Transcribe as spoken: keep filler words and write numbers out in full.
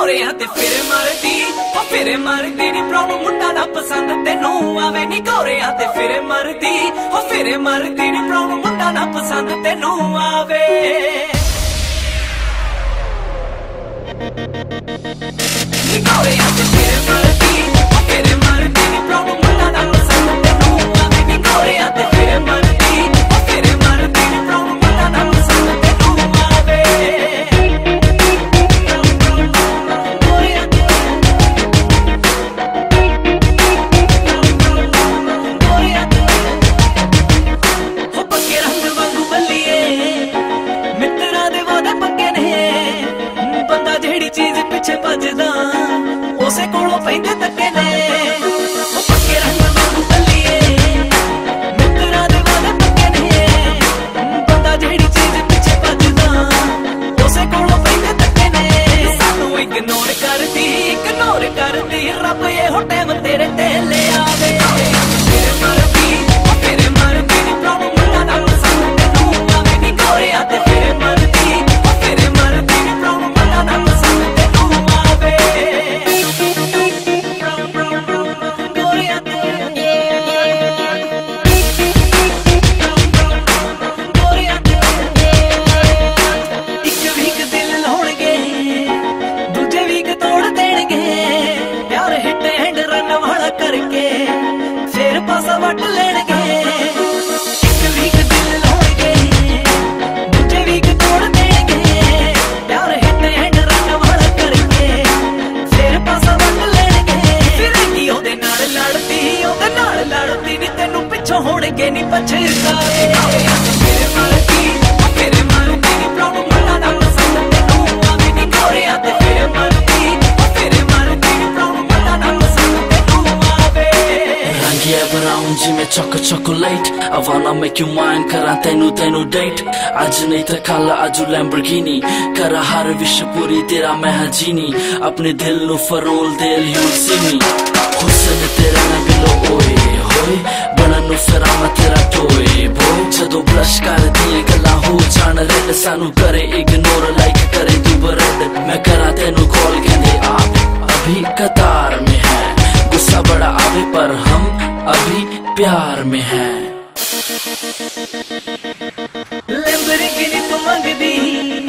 ਗੋਰਿਆਂ ਤੇ ਫਿਰ ਮਰਦੀ ਉਹ ਫਿਰ ਮਰਦੀ ਨੀ ਪ੍ਰੋਬਲਮ ਮੁੰਡਾ ਨਾ ਪਸੰਦ ਤੈਨੂੰ ਆਵੇ ਨੀ ਗੋਰਿਆਂ ਤੇ ਫਿਰ ਮਰਦੀ ਉਹ ਫਿਰ ਮਰਦੀ ਨੀ ਪ੍ਰੋਬਲਮ ਮੁੰਡਾ ਨਾ ਪਸੰਦ ਤੈਨੂੰ ਆਵੇ ਨੀ ਗੋਰਿਆਂ ਤੇ ਫਿਰ ਮਰਦੀ ਉਹ ਫਿਰ ਮਰਦੀ ਨੀ ਪ੍ਰੋਬਲਮ ਮੁੰਡਾ ਨਾ ਪਸੰਦ ਤੈਨੂੰ ਆਵੇ ਨੀ ਗੋਰਿਆਂ ਤੇ ਫਿਰ ਮਰਦੀ ਉਹ ਫਿਰ ਮਰਦੀ ਨੀ ਪ੍ਰੋਬਲਮ ਮੁੰਡਾ ਨਾ ਪਸੰਦ ਤੈਨੂੰ ਆਵੇ ਉਸੇ ਕੋਲੋਂ ਪੈਂਦੇ ਧੱਕੇ ਨੇ ਉਹ ਪੱਕੇ ਰੰਗ ਵਾਂਗੂ ਬੱਲੀਏ ਮਿੱਤਰਾਂ ਦੇ ਵਾਦੇ ਪੱਕੇ ਨੇ ਬੰਦਾ ਜਿਹੜੀ ਚੀਜ਼ ਪਿੱਛੇ ਭੱਜਦਾ ਉਸੇ ਕੋਲੋਂ ਪੈਂਦੇ ਧੱਕੇ ਨੇ ਸਾਨੂੰ ਇਗਨੋਰ ਕਰਦੀ ਇਗਨੋਰ ਕਰਦੀ ਰੱਬ ਇਹੋ ਟਾਈਮ ਤੇਰੇ ਤੇ ਲੈ ਆਵੇ ਫਿਰ ਮਰਦੀ ਉਹ ਫਿਰ ਮਰਦੀ ਨੀ ਪ੍ਰੋਬਲਮ ਮੁੰਡਾ ਨਾ ਪਸੰਦ ਤੈਨੂੰ ਆਵੇ ਨੀ ਗੋਰਿਆਂ ਤੇ ਫਿਰ ਮਰਦੀ ਉਹ ਫਿਰ ਮਰਦੀ ਨੀ ਪ੍ਰੋਬਲਮ ਮੁੰਡਾ ਨਾ ਪਸੰਦ ਤੈਨੂੰ ਆਵੇ ਪਾਸਾ ਵੱਟ ਲੈਣਗੇ ਇੱਕ ਵੀਕ ਦਿਲ ਲਾਉਣਗੇ ਦੂਜੇ ਵੀਕ ਤੋੜ ਦੇਣਗੇ ਪਿਆਰ ਹਿੱਟ ਐਂਡ ਰਨ ਵਾਲਾ ਕਰਕੇ ਫਿਰ ਪਾਸਾ ਵੱਟ ਲੈਣਗੇ ਫਿਰ ਕੀ ਉਹਦੇ ਨਾਲ ਲੜਦੀ ਉਹਦੇ ਨਾਲ ਲੜਦੀ ਨੀ ਤੈਨੂੰ ਪਿੱਛੋਂ ਹੋਣਗੇ ਨੀ ਪਛਤਾਵੇ ਫਿਰ ਮਰਦੀ ਫਿਰ ਮਰਦੀ ਨੀ ਪ੍ਰੋਬਲਮ ਮੁੰਡਾ ਨਾ ਪਸੰਦ ਤੈਨੂੰ ਆਵੇ ਨੀ ਗੋਰਿਆਂ ਤੇ ਫਿਰ ਮਰਦੀ ਫਿਰ ਮਰਦੀ ਨੀ ਪ੍ਰੋਬਲਮ ਮੁੰਡਾ ਨਾ ਪਸੰਦ ਤੈਨੂੰ ਆਵੇ Yeah, brown जिमें choco chocolate I wanna make you mine करा तेनू तेनू date आज नहीं तो कल आजू Lamborghini करा हर विश पूरी तेरा मैं हजीनी अपने दिल नु फरोल दिल you'll see me हुस्न तेरा ना बिलो ओए होए बनन नु फिरा मैं तेरा टोए boy जदों blush कर दिए गल्लां हो जान रेड सानू करे ignore like करे तू बरड मैं करा तेनू कॉल कहंदे आप अभी कतार में है गुस्सा बड़ा आवे पर हम अभी प्यार में है लैम्बोर्गिनी तू मंगदी